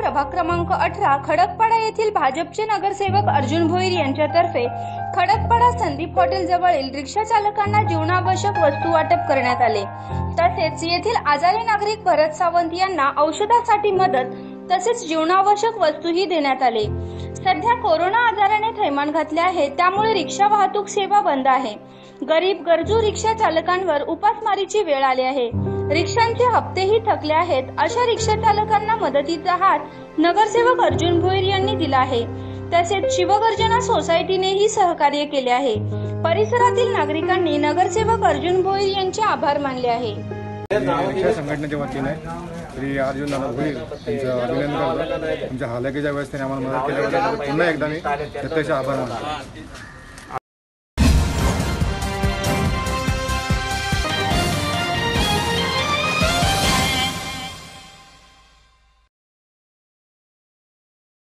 प्रभाग क्रमांक 18 खडकपाडा येथील भाजपचे नगरसेवक अर्जुन भोईर यांच्यातर्फे खडकपाडा संदीप हॉटेल जवळील रिक्षा चालकांना जीवनावश्यक वस्तू वाटप करण्यात आले। तसेच येथील आजारी नागरिक भरत सावंत यांना औषधासाठी मदत तसेच जीवनावश्यक वस्तूही देण्यात आले। सध्या कोरोना आजाराने थैमान घातले आहे, त्यामुळे रिक्षा वाहतूक सेवा बंद आहे। गरीब गरजू रिक्षा चालकांवर उपासमारीची वेळ आली आहे। रिक्षांचे हप्तेही थकले आहेत। अशा रिक्षा चालकांना मदतीचा हात नगरसेवक अर्जुन भोईर यांनी दिला आहे। तसेच शिवगर्जना सोसायटीनेही सहकार्य केले आहे। परिसरातील नागरिकांनी नगरसेवक अर्जुन भोईर यांचे आभार मानले आहे। रिक्षा संघटनेच्या वतीने श्री अर्जुन दादा भोईर यांचं अभिनंदन करतो। तुमच्या हालाकीच्या वेळेस त्यांनी आम्हाला मदत केल्याबद्दल पुन्हा एकदा मी प्रत्यक्ष आभार मानतो।